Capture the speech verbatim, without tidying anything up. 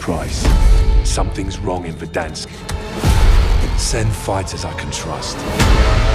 price. Something's wrong in Verdansk. Send fighters I can trust.